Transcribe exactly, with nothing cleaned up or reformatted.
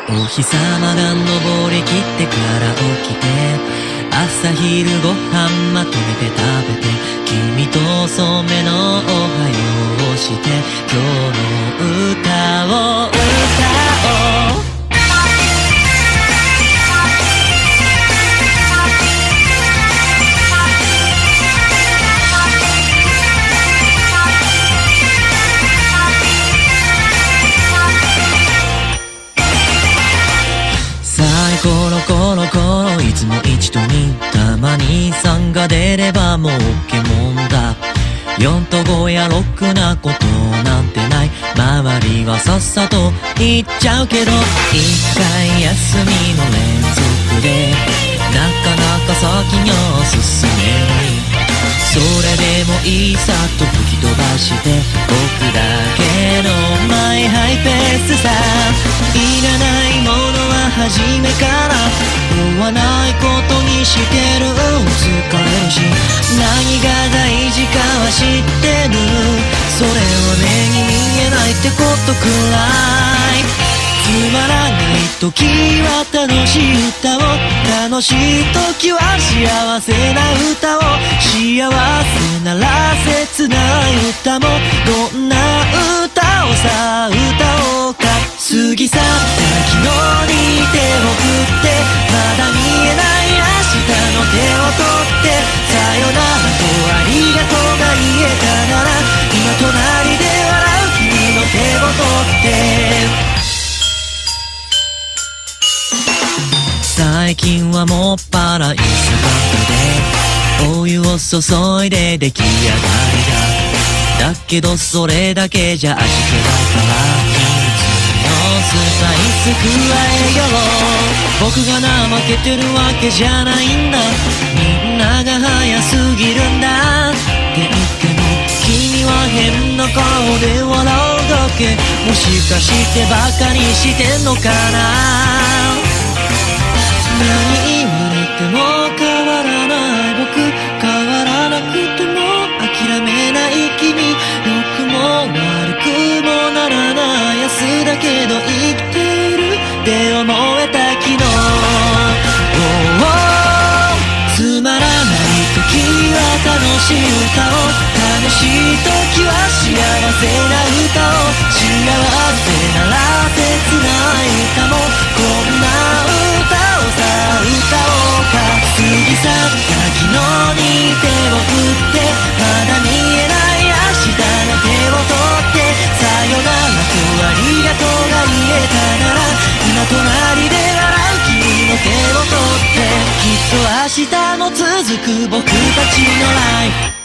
お日様が昇りきってから起きて、朝昼ご飯まとめて食べて、君と遅めのおはようをして、今日の歌を歌おう。コロコロコロいつも一とに、たまにさんが出ればもうオッケーもんだ。よんとごやろくなことなんてない。周りはさっさと言っちゃうけど、一回休みの連続でなかなか先には進めない。それでもいいさと吹き飛ばして、僕だけのマイハイペースさ。いらないものは初めから追わないことにしてる。疲れるし何が大事かは知ってる。それは目に見えないってことくらい。つまらない時は楽しい歌を、楽しい時は幸せな歌を、幸せなら切ない歌も、どんな歌をさ歌おうか。過ぎ去った昨日に手を振って、まだ見えない明日の手を取って、さよならとありがとうが言えたなら、今隣で笑う君の手を取って。最近はもっぱらインスタントでお湯を注いで出来上がりだ。だけどそれだけじゃ味気ないから、スパイス加えよう。僕が怠けてるわけじゃないんだ。みんなが早すぎるんだって言っても、君は変な顔で笑うだけ。もしかしてバカにしてんのかな。何言われても変わらない僕、変わらなくても諦めない君。良くも悪くもならない明日だけど生きているって思えた昨日。oh oh、 つまらない時は楽しい歌を、楽しい時は幸せな歌を、幸せなら切ない歌も、こんな歌をさ歌おうか。過ぎ去った昨日に手を振って、まだ見えない明日の手を取って、さよならとありがとうが言えたなら、今隣で笑う君の手を取って、きっと明日も続く僕たちのライフ。